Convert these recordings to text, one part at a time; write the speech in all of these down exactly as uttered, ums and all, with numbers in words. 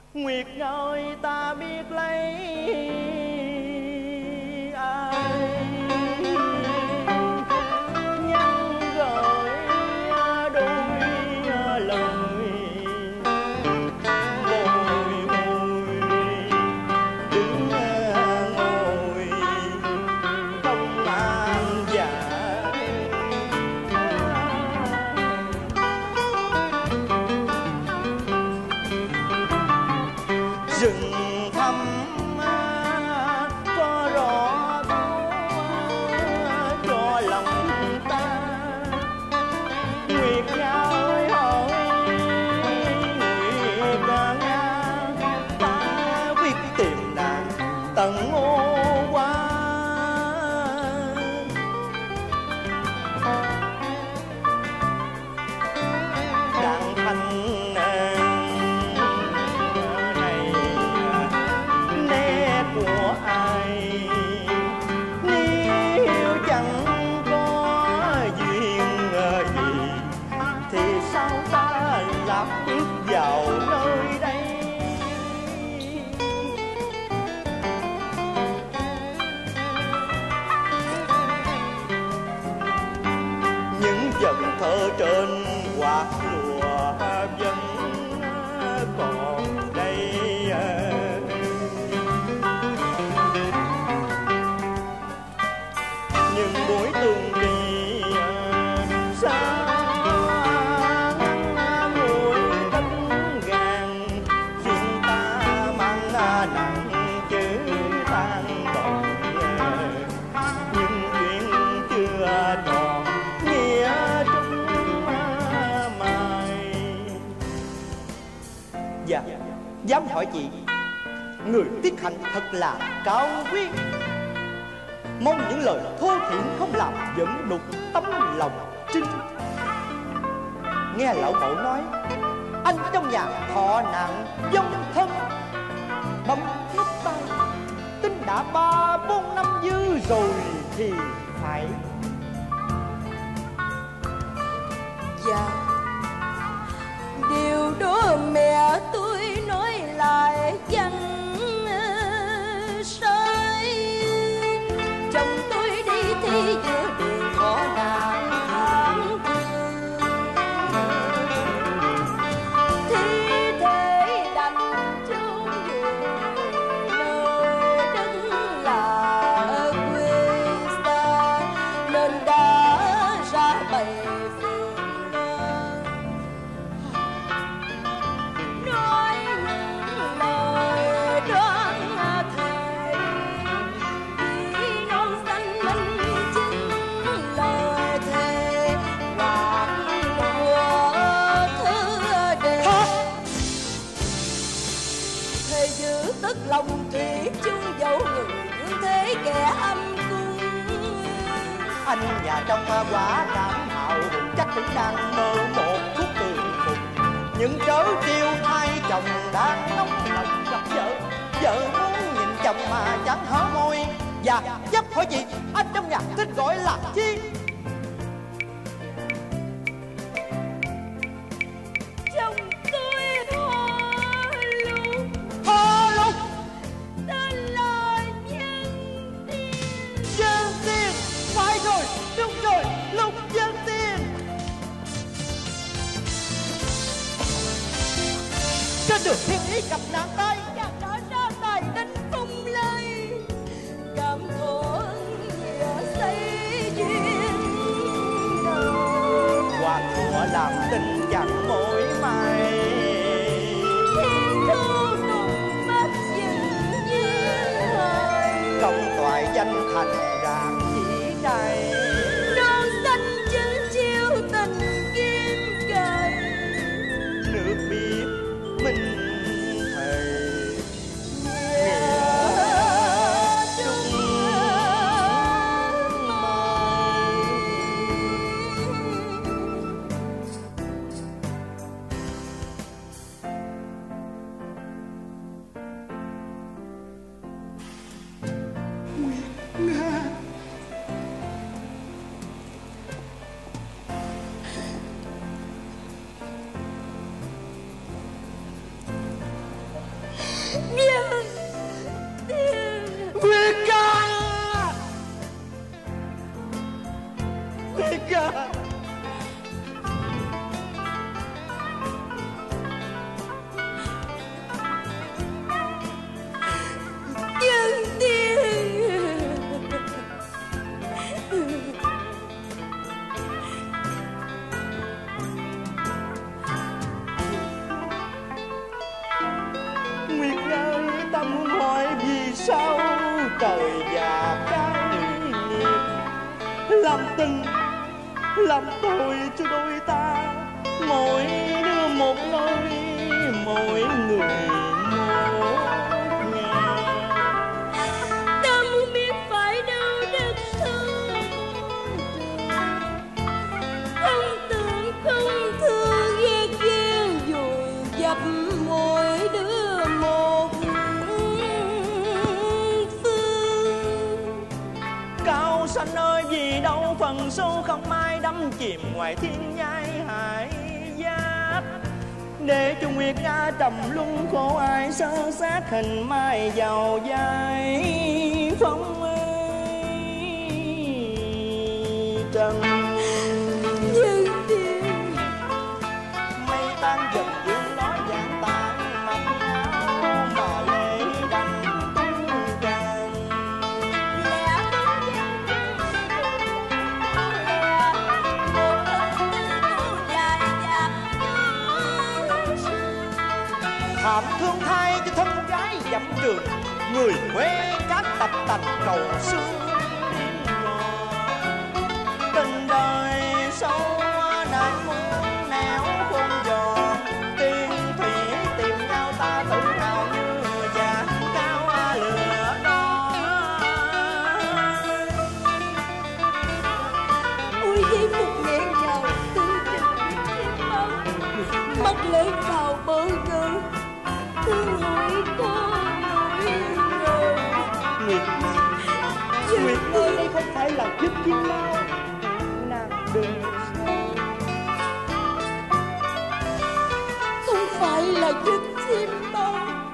Nguyệt ơi ta biết lấy ai, nhắn gửi đôi lời bồi hồi, đứng ngồi không mang dạ. Rừng thăm có rõ cho lòng ta. Nguyệt Nga ơi hỡi Nguyệt Nga, ta quyết tìm nàng tận ô qua. Đặng thanh của ai nếu chẳng có duyên gì thì sao ta lạc vào nơi đây. Những dần thơ trên quạt lụa vẫn còn đây. Những buổi tường đi xa mũi cánh gàng khiến ta mang nặng chữ than bồng. Nhưng chuyện chưa tròn nghĩa trung mai. Dạ, dám hỏi chị, người Tiết Hạnh thật là cao quý. Mong những lời thô thiển không làm giận đục tấm lòng trinh. Nghe lão mẫu nói anh trong nhà thọ nạn vong thân, bấm nút tay tính đã ba bốn năm dư rồi thì phải. Dạ, điều đó mẹ tôi nói lại chẳng sai. Chồng tôi đi thi giữa đường có nàng tháng thương, thi thể đành chôn nơi đất là quê xa, nên đã ra bày phương đơn. Nói những lời đoán thề vì non xanh minh chứng lời thề hoặc của thứ đề. Thề giữ tất lòng thủy chung dẫu người thương thế kẻ âm cung. Anh nhà trong quả cảm hào chắc cũng đang mơ một phút tường phục. Những trớ chiêu thay chồng đang nóng lòng gặp vợ, vợ muốn nhìn chồng mà chẳng hở môi. Và dám hỏi chị, anh trong nhà thích gọi là chi? Chồng tôi Hoa Lục, Hoa Lục, tên là Nhân Tiên. Nhân Tiên, phải rồi, đúng rồi, Lục Nhân Tiên. Trên đường thiên ý gặp nạn tai, Chàng đã ra tài đánh phong lây, cảm thổ nghĩa xây duyên đầu. qua thua làm tình chẳng mỏi mày. Thiên thu đụng mắt dừng duyên hời, Công toại danh thành rạng chỉ trai. non xanh chân chiêu tình kim cày. Nước biết mình thề Nga Dân Tiên. Nguyệt ca, Nguyệt ca. Dân Tiên. Nguyệt ơi, ta muốn hỏi vì sao trời và cái nghiệt làm tình làm tội cho đôi ta, mỗi đứa một lối, mỗi người một nhà. Ta muốn biết phải đâu đất thương, không tưởng không thương ghét ghen vùi dập mỗi đứa một phương. Cao xanh ơi, vì đâu phần số không ai đắm chìm ngoài thiên nhai hải giáp, để cho Nguyệt Nga trầm luân khổ ai sơ sát hình mai vào vai phong ơi trần. Dân Tiên. Mây tan dần dương nói vàng tan mặc áo mà lệ đành tung tràn. Lẽ có dân lẽ một lần tư dài dạt Thảm thương thay cho thân gái dặm đường, người quê cát tập tành cầu xương. Tình đời sâu nạn muôn nẻo khôn giò, tiên thủy tìm nhau ta tự hào như già cao lửa đỏ. ôi giây phút nghẹn ngào tư tình trên máu, mắt lệ vào bờ ngơ, thương hỏi có nỗi ngờ. Nguyệt Nguyệt ơi, đây không phải là giấc chim bao, nàng đừng Không phải là giấc chim bao.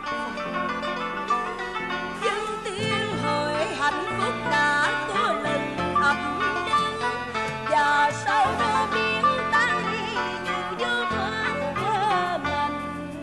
Dân Tiên hỡi hạnh phúc đã có lần ập đến, và sau đó biến tan đi như gió thoáng qua mạnh.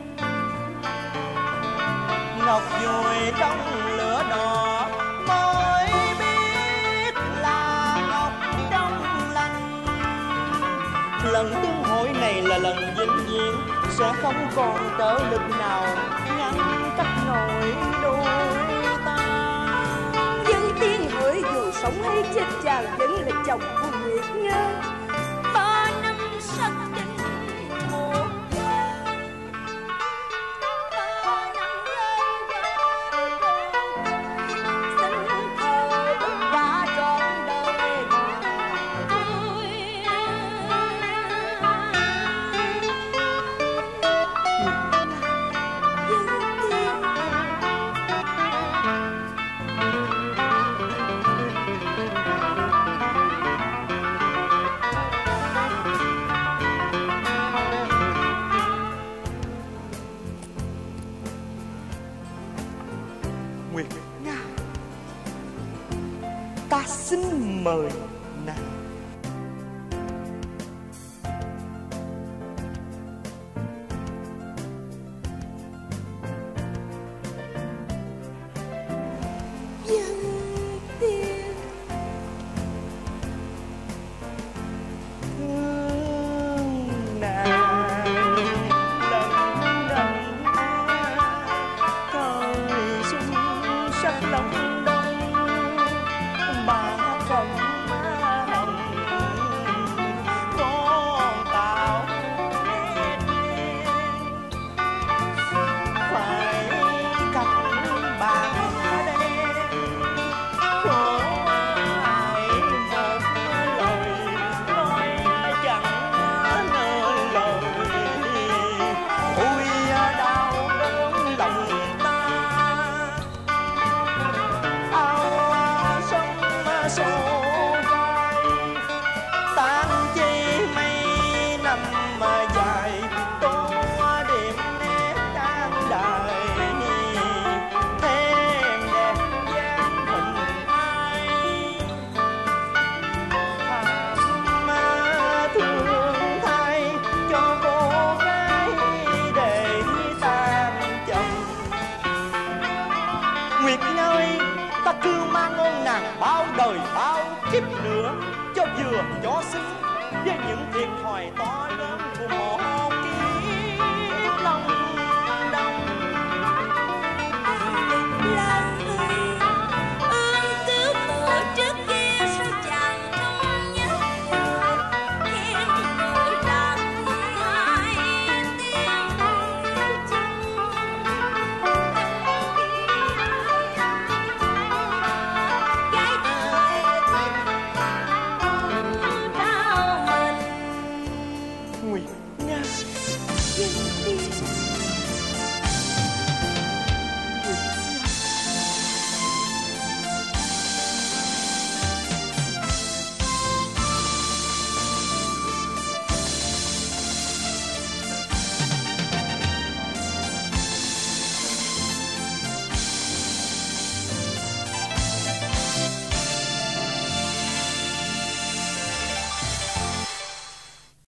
ngọc vùi trong lửa đỏ mới biết là ngọc trong lành. Lần tương hội này là lần vĩnh viễn, sẽ không còn trở lực nào ngăn cách nổi đôi ta. Dân Tiên hỡi dù sống hay chết chàng vẫn là chồng của Nguyệt Nga. Ba năm sắc đinh một gia, ba năm gái gái xin thờ và trọn đời tôi. Dân Tiên. Nguyệt Nga, ta xin mời nàng. Dân Tiên. Thương nàng lần lần thời xuân sắc lòng đông, bà phận má hồng con tạo nét đen, phải cặp bà đen khổ ai một lời nói chẳng nên lời. Ôi đau đớn lòng ta, Nguyệt ơi, ta kêu mang ơn nàng bao đời bao kiếp nữa, cho vừa cho xứng với những thiệt thòi to lớn của